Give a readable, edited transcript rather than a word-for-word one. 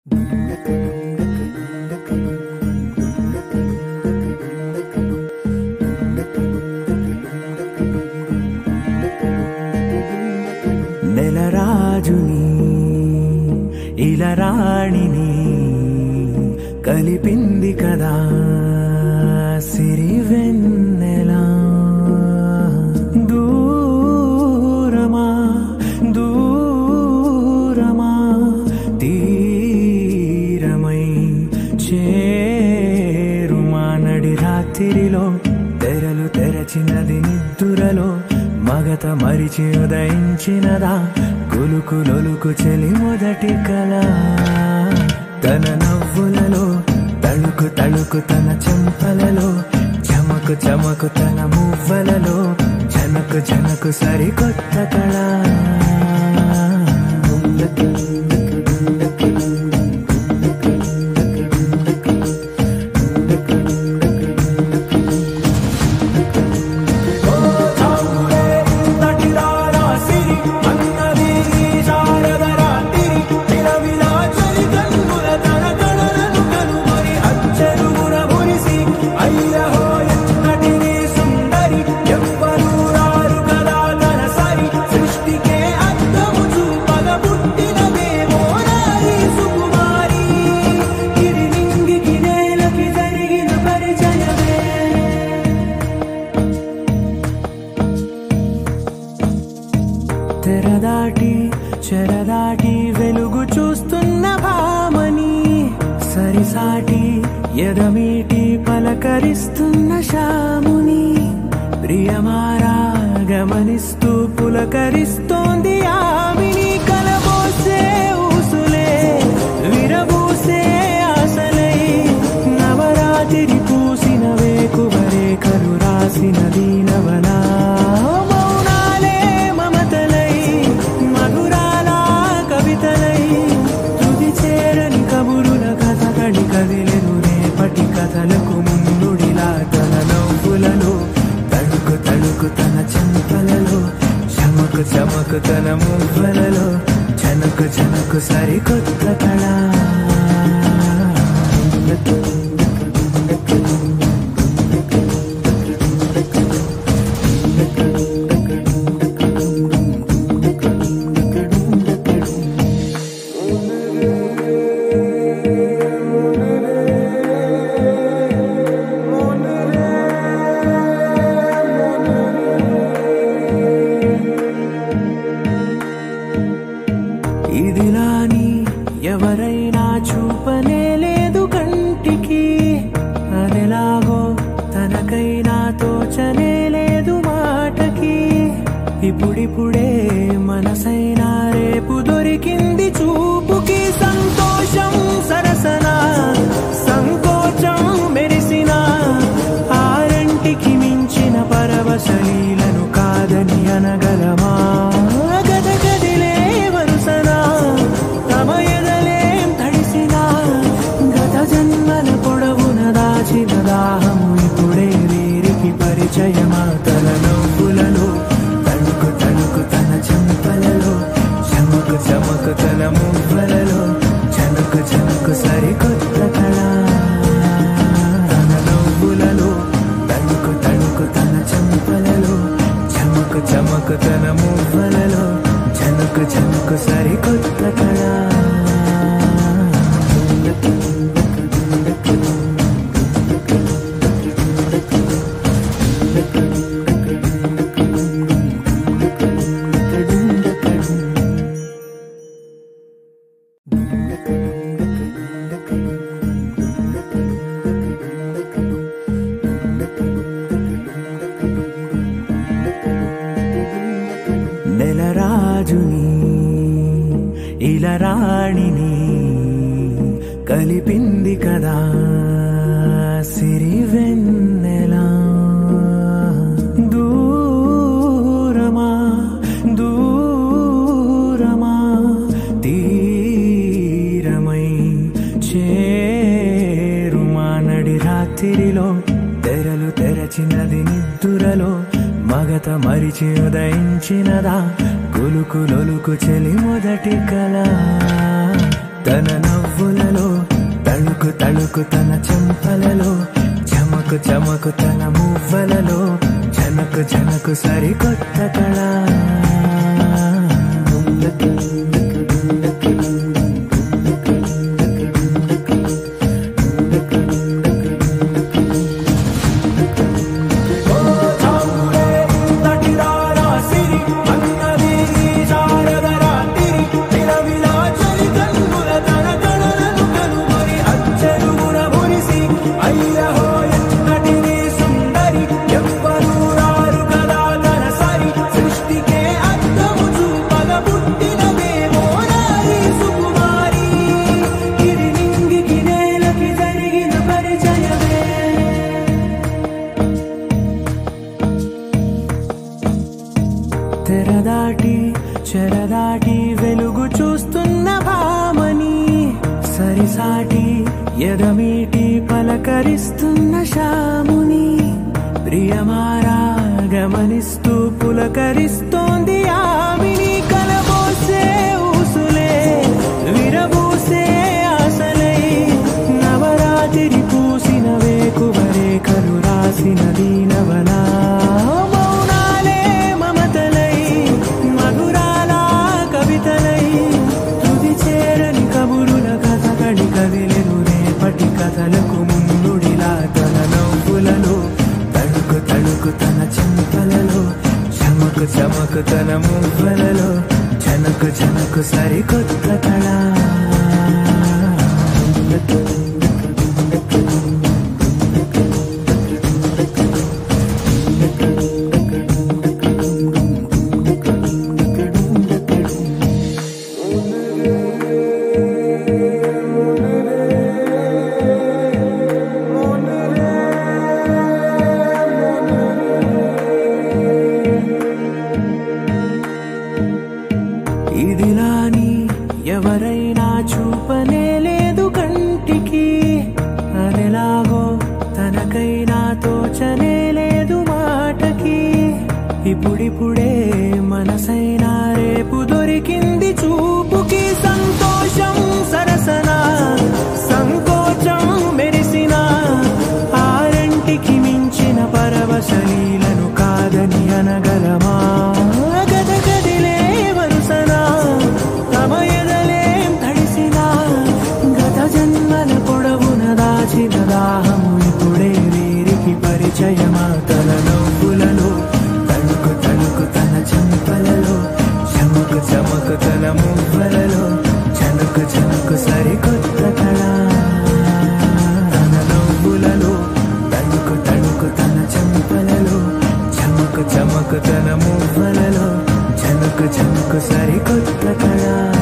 నెలరాజుని ఇలరాణిని కలిపింది కదా సిరివెన్నెలా. దూరమా దూరమా తీరమై చేరుమా నడి రాత్రిలో తెరలు తెరచినది నిద్దురలో మగత మరిచి ఉదయించినదా కులుకులొలుకు చెలి మొదటి కళ. తన నవ్వులలో తళుకు తళుకు తన చెంపలలో చమకు చమకు తన మువ్వలలో జనకు జనకు సరికొత్త కళ. తెరదాటి చెరదాటి వెలుగు చూస్తున్న భామని సరిసాటి ఎదమీటి పలకరిస్తున్న శాముని ప్రియమారా గమనిస్తూ పులకరిస్తోంది ఆవిని. కలబోసే ఊసులే విరబూసే ఆశలై నవరాత్రి పూసిన వేకువరేఖలు రాసిన దీనవనా. కదిలెను రేపటి కథలకు ముందుడిలా తన నవ్వులలో తడుకు తడుకు తన చెంపలలో చమకు చమకు తన మువ్వలలో జనకు జనకు సరికొత్త కళ. ఇదిలాని ఎవరైనా చూపనే లేదు కంటికి, అదెలాగో తనకైనా తోచనే లేదు మాటకి. ఇప్పుడిప్పుడే మనసైనా రేపు దొరికింది చూపుకి. సంతోషం సరసన సంకోచం మెరిసిన ఆరంటికి మించిన పరవశలీలను కాదని అనగలమా. దాహము ఇప్పుడే వీరికి పరిచయమా. తన నవ్వులలో తణుకు తణుకు తన చెంపలలో చమకు చమకు తన మువ్వలలో జనకు జనకు సరికొత్త కళ. తన నవ్వులలో తణుకు తణుకు తన చెంపలలో చమకు చమకు తన మువ్వలలో జనకు జనకు సరికొత్త కళ. నెలరాజుని ఇలరాణిని కలిపింది కదా సిరివెన్నెలా. దూరమా దూరమా తీరమై చేరుమా నడి రాత్రిలో తెరలు తెరచినది నిద్దురలో మగత మరిచి ఉదయించినదా కులుకులొలుకు చెలి మొదటి కళ. తన నవ్వు నవ్వులలో తళుకు తళుకు తన చెంపలలో చమకు చమకు తన మువ్వలలో జనకు జనకు సరికొత్త కళ తెరదాటి చెరదాటి వెలుగు చూస్తున్న భామని సరిసాటి ఎదమీటి పలకరిస్తున్న శాముని ప్రియమారా గమనిస్తూ పులకరిస్తోంది ఆమిని కలబోసే ఊసులే విరబూసే ఆశలై నవరాత్రి పూసిన వేకువరే కలు రాసిన దీనవలా కథలకు ముందుడిలా తన నవ్వులలో తళుకు తళుకు తన చెంపలలో చమకు చమకు తన మువ్వలలో జనకు జనకు సరికొత్త కళ ఇదిలాని ఎవరైనా చూపనే లేదు కంటికి అదెలాగో తనకైనా తోచనే లేదు మాటకి ఇప్పుడిప్పుడే మనసైనా రేపు దొరికింది చూపుకి సంతోషం సరసన సంకోచం మెరిసిన ఆరంటికి మించిన పరవశలీలను కాదని అనగలమా దాహము ఇప్పుడే వీరికి పరిచయమా తన నవ్వులలో తళుకు తళుకు తన చెంపలలో చమకు చమకు తన మువ్వలలో జనకు జనకు సరికొత్త కళ తన నవ్వులలో తళుకు తళుకు తన చెంపలలో చమకు చమకు తన మువ్వలలో జనకు జనకు సరికొత్త కళ